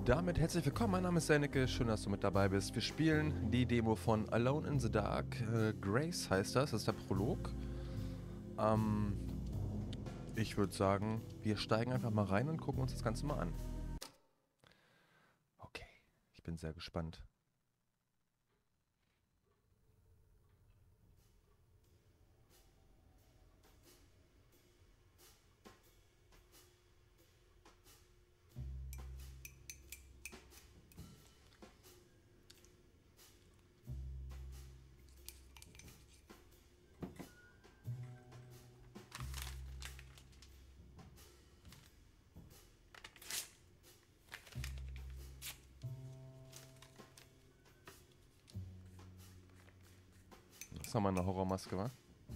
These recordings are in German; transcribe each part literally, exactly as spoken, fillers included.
damit herzlich willkommen, mein Name ist Senneke, schön, dass du mit dabei bist. Wir spielen die Demo von Alone in the Dark. Äh, Grace heißt das, das ist der Prolog. Ähm, ich würde sagen, wir steigen einfach mal rein und gucken uns das Ganze mal an. Okay, ich bin sehr gespannt. Das ist nochmal eine Horrormaske, wa?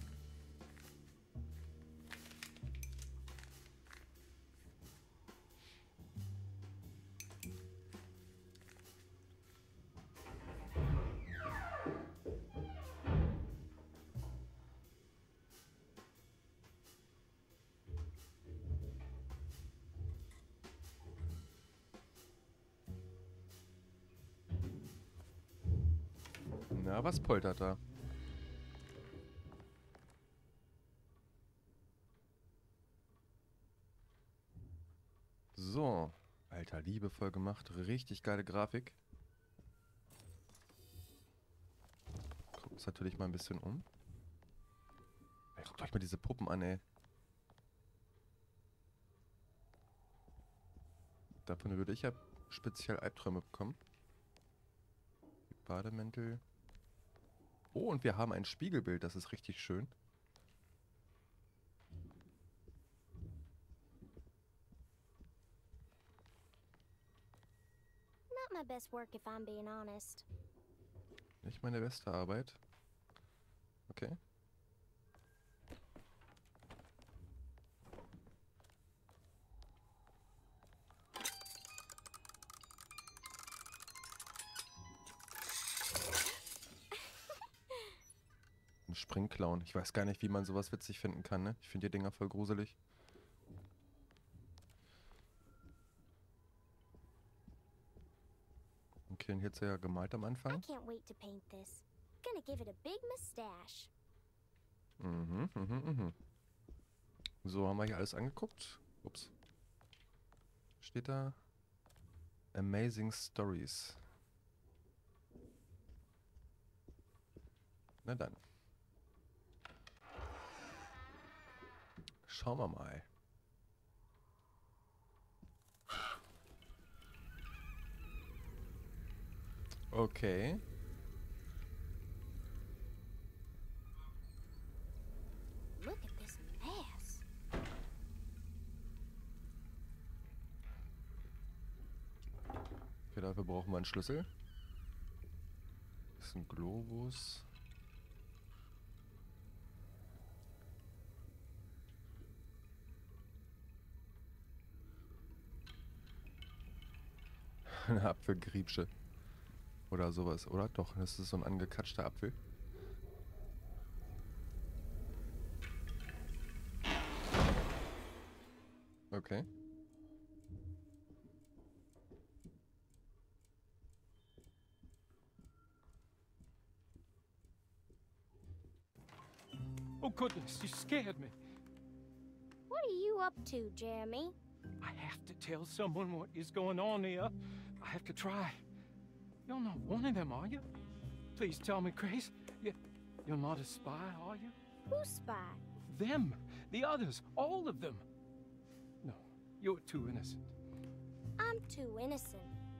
Na, was poltert da? So, alter, liebevoll gemacht, richtig geile Grafik. Guckt uns natürlich mal ein bisschen um. Ey, guckt euch mal diese Puppen an, ey. Davon würde ich ja speziell Albträume bekommen. Die Bademäntel. Oh, und wir haben ein Spiegelbild, das ist richtig schön. Not my best work if I'm being honest. Nicht meine beste Arbeit. Okay. Ein Springclown. Ich weiß gar nicht, wie man sowas witzig finden kann, ne? Ich finde die Dinger voll gruselig. Okay, und hier ist er ja gemalt am I Anfang. can't wait to paint this. Gonna give it a big mustache. Mhm, mhm, mhm. So, haben wir hier alles angeguckt. Ups. Steht da? Amazing Stories. Na dann. Schauen wir mal. Okay. Look at this mess. Okay, dafür brauchen wir einen Schlüssel. Das ist ein Globus. Eine Apfelgriebsche. Oder sowas, oder? Doch, das ist so ein angekatschter Apfel. Okay. Oh, goodness, you scared me. What are you up to, Jeremy? I have to tell someone what is going on here. I have to try. You're not one of them, are you? Please tell me, Grace. You, you're not a spy, are you? Who's spy? Them. The others. All of them. No, you're too innocent. I'm too innocent.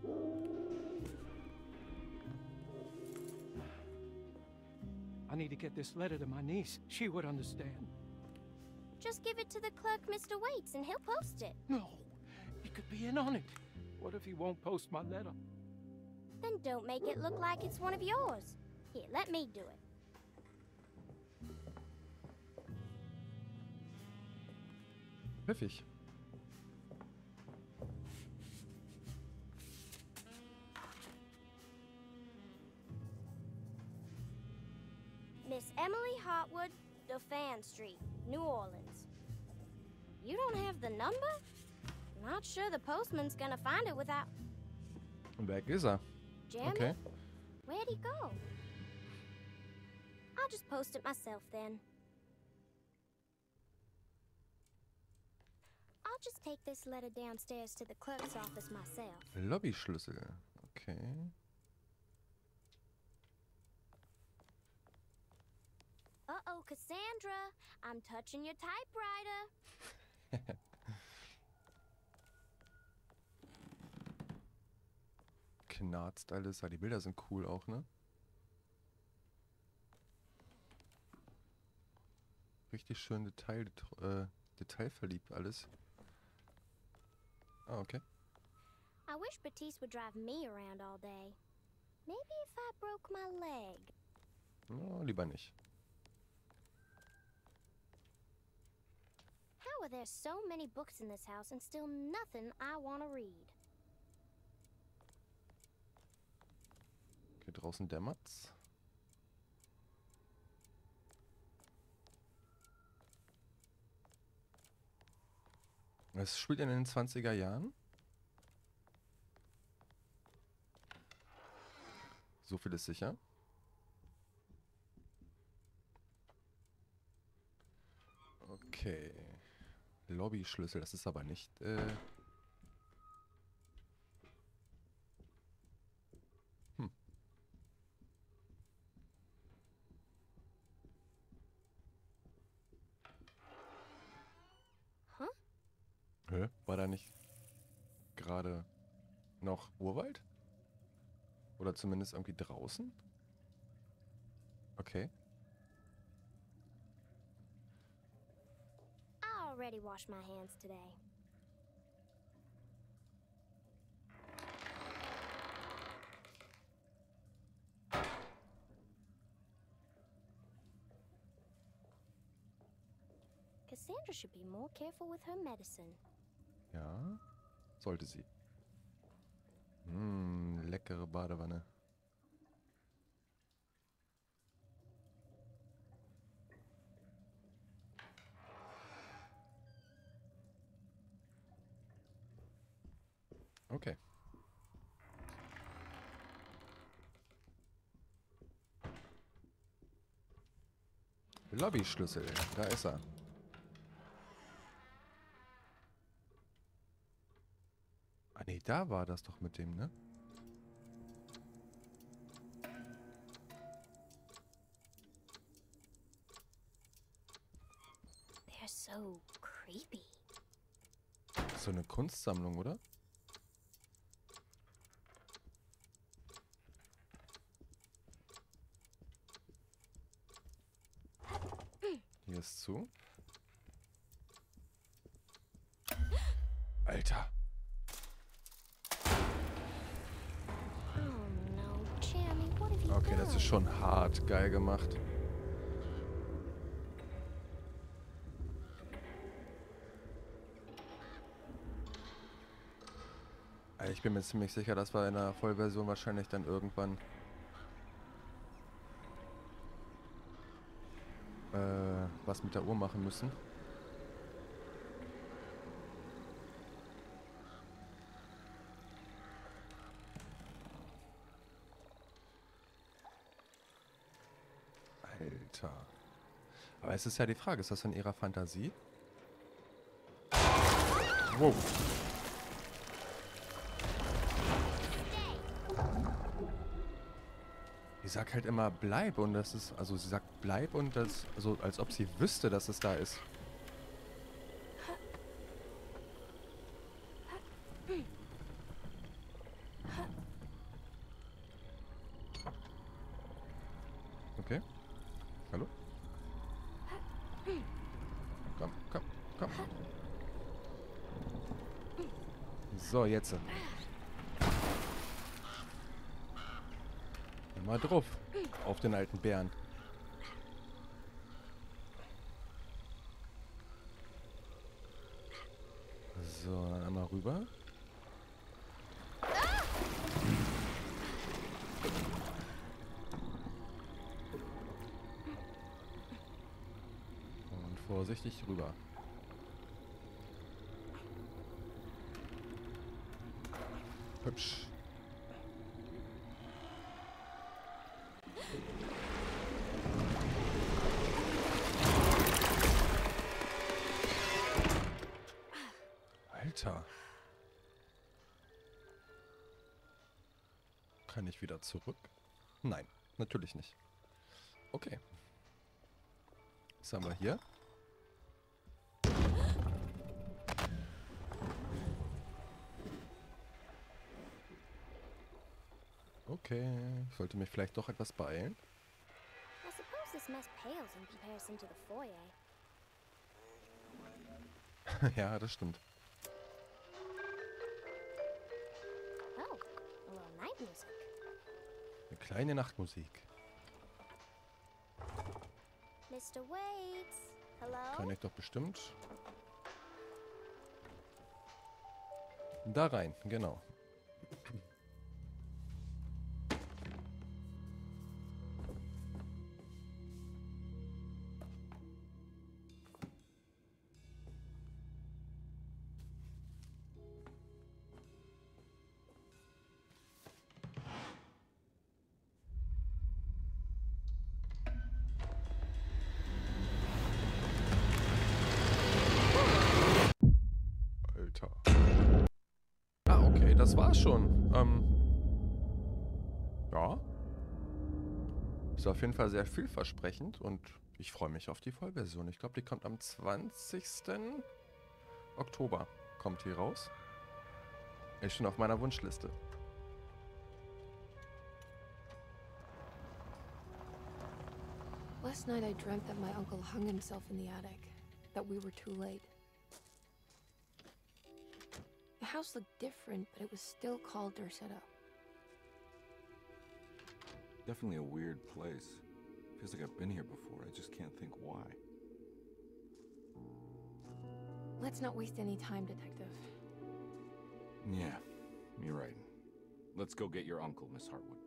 I need to get this letter to my niece. She would understand. Just give it to the clerk, Mister Waits, and he'll post it. No, he could be in on it. What if he won't post my letter? Then don't make it look like it's one of yours. Here, let me do it. Pfiffig. Miss Emily Hotwood, Dauphin Street, New Orleans. You don't have the number? Not sure the postman's gonna find it without... Und weg ist er. Jeremy? Okay. Where'd he go? I'll just post it myself then. I'll just take this letter downstairs to the clerk's office myself. Lobbyschlüssel. Okay. Uh-oh, Cassandra. I'm touching your typewriter. Knarzt alles. Ah, die Bilder sind cool auch, ne? Richtig schön Detail, äh, detailverliebt alles. Ah, okay. I wish Batiste would drive me around all day. Maybe if I broke my leg. Oh, lieber nicht. How are there so many books in this house and still nothing I want to read? Okay, draußen dämmert's. Es spielt in den zwanziger Jahren. So viel ist sicher. Okay. Lobbyschlüssel, das ist aber nicht... Äh hm. Huh? Hä? War da nicht gerade noch Urwald? Oder zumindest irgendwie draußen? Okay. I already washed my hands today. Cassandra should be more careful with her medicine. Ja, sollte sie. Hm, leckere Badewanne. Okay. Lobbyschlüssel, da ist er. Ah nee, da war das doch mit dem, ne? They're so creepy. So eine Kunstsammlung, oder? Hier ist zu. Alter. Oh no, Jeremy, what have you Okay, done? das ist schon hart geil gemacht. Also ich bin mir ziemlich sicher, dass wir in der Vollversion wahrscheinlich dann irgendwann äh, was mit der Uhr machen müssen. Alter. Aber es ist ja die Frage, ist das in ihrer Fantasie? Wow. Die sagt halt immer bleib und das ist, also sie sagt bleib und das, also als ob sie wüsste, dass es da ist. Okay. Hallo? Komm, komm, komm. So, jetzt. Mal drauf. Auf den alten Bären. So, dann einmal rüber. Und vorsichtig rüber. Hübsch. Alter. Kann ich wieder zurück? Nein, natürlich nicht. Okay. Was haben wir hier? Okay, ich sollte mich vielleicht doch etwas beeilen. I suppose this mess pales in comparison to the foyer. Ja, das stimmt. Oh, a little night music. Eine kleine Nachtmusik. Mister Waits, hello? Kann ich doch bestimmt. Da rein, genau. Alter. Ah, okay, das war's schon. Ähm. Ja. Ist auf jeden Fall sehr vielversprechend und ich freue mich auf die Vollversion. Ich glaube, die kommt am zwanzigsten Oktober. Kommt die raus. Ist schon auf meiner Wunschliste. Last night I dreamt that my uncle hung himself in the attic. That we were too late. The house looked different, but it was still called Derceta. Definitely a weird place. Feels like I've been here before. I just can't think why. Let's not waste any time, Detective. Yeah, you're right. Let's go get your uncle, Miss Hartwood.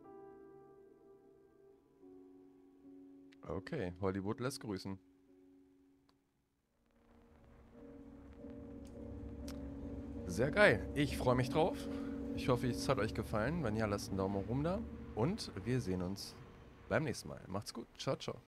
Okay, Hollywood lässt grüßen. Sehr geil. Ich freue mich drauf. Ich hoffe, es hat euch gefallen. Wenn ja, lasst einen Daumen rum da. Und wir sehen uns beim nächsten Mal. Macht's gut. Ciao, ciao.